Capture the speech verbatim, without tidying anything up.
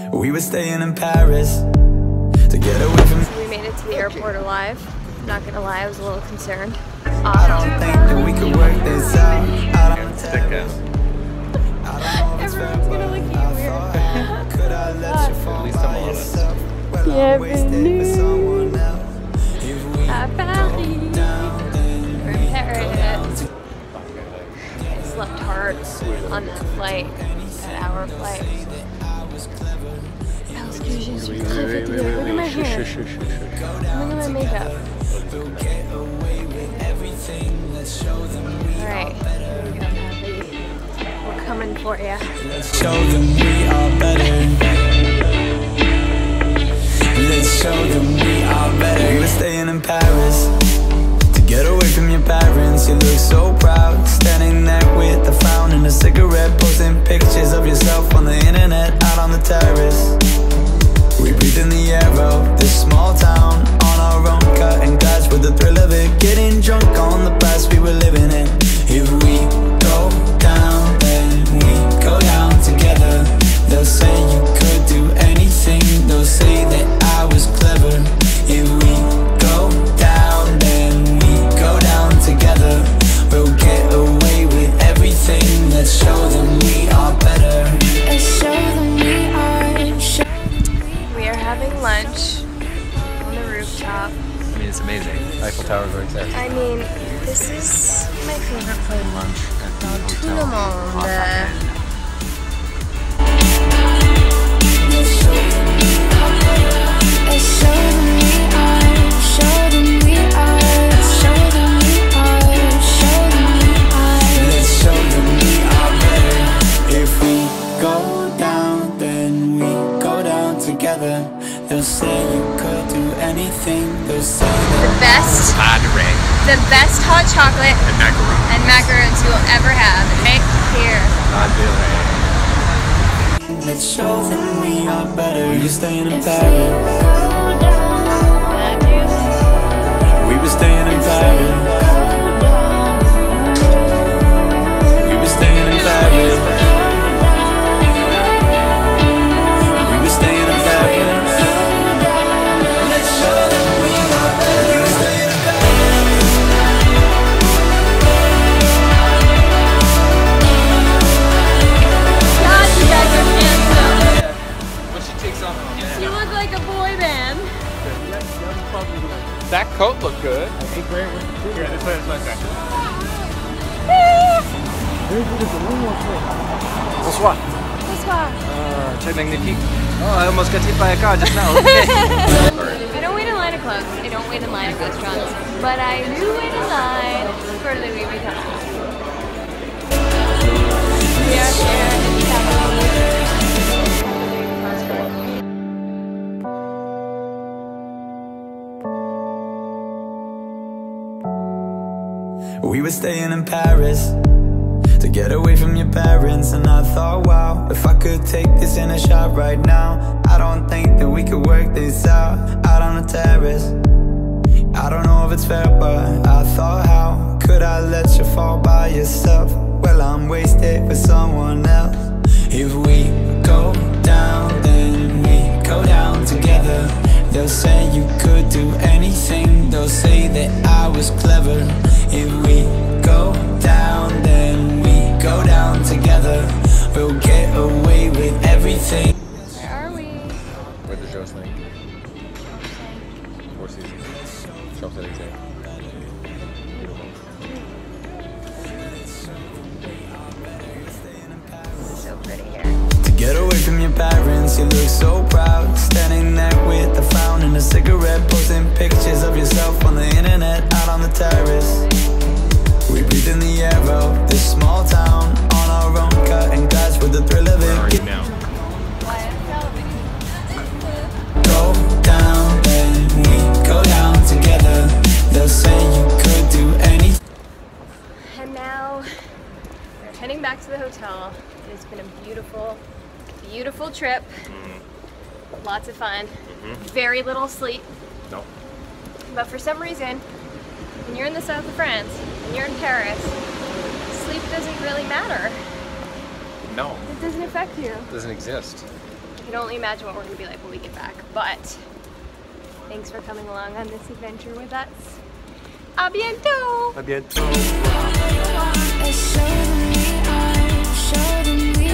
We were staying in Paris to get away from. So we made it to the airport alive. Not gonna lie, I was a little concerned. I don't think that we could work this out. I don't think it. Everyone's gonna look at you weird. Could I let you fall by yourself? Well, Yeah, I'm wasted for someone else. If we At Paris. go down, then We're in Paris. I slept hard on that flight, that hour flight. Oh, excuse me, just clip it together. Look at my hair. Look at my makeup. Alright, here we go, Natalie. We're coming for ya. let's show them we are better. Let's show them we are better. We were staying in Paris to get away from your parents. You look so proud, standing there with a frown and a cigarette, posting pictures of yourself on the internet, out on the terrace. We breathe in the air of this small town on our own, cutting glass with the thrill of it, getting drunk on the past we were living in. If we go down, then we go down together. They'll say you could do anything, they'll say that I was clever. If we go down, then we go down together. We'll get away with everything. Let's show them we are better. Let's show them we are. Show we are having lunch on the rooftop. I mean, it's amazing. Eiffel Tower's right there. I mean, this is my favorite place. Lunch at the Tout le hotel. monde. Let's show them we are, show them we are, show them we are, show them we are. Let's show them we are better. If we go down, then we go down together. They'll say you could do anything. They'll say The that best, Padre the best hot chocolate and macaron. and macarons you will ever have. Right here. Padre. let's show them we are better. We were staying in Paris. We were staying in Paris. We were staying in Paris. We were staying in Paris. Let's show them we are better. We were staying in Paris. God, you guys are handsome. When she takes off. You look like a boy band. That coat looked good. Hey, Grant, what's the Here, this way, this way, this way. Bonsoir. Bonsoir. Uh, très magnifique. Oh, I almost got hit by a car just now. I don't wait in line at clubs. I don't wait in line at restaurants. But I do wait in line for Louis Vuitton. We are here in California. We were staying in Paris to get away from your parents, and I thought, wow, if I could take this in a shot right now. I don't think that we could work this out, out on the terrace. I don't know if it's fair, but I thought, how could I let you fall by yourself? Well, I'm wasted for someone else. If we go down, then we go down together. They'll say you could do anything, they'll say that I was clever. If we go down, then we go down together. We'll get away with everything. Where are we? Where the show's thing? Four Seasons. Champs-Élysées. So pretty here. To get away from your parents, you look so proud, standing there with a frown and a cigarette, posting pictures of yourself on the internet, out on the terrace. We breathe in the air of this small town on our own, cutting glass with the thrill of Where are it. you now? Go down, then we go down together. They'll say you could do anything. And now we're heading back to the hotel. It's been a beautiful, beautiful trip. Mm-hmm. Lots of fun. Mm-hmm. Very little sleep. No. But for some reason, when you're in the south of France and you're in Paris, sleep doesn't really matter. No. It doesn't affect you. It doesn't exist. can only imagine what we're gonna be like when we get back. But thanks for coming along on this adventure with us. A bientôt! A bientôt. Show them we are, show them we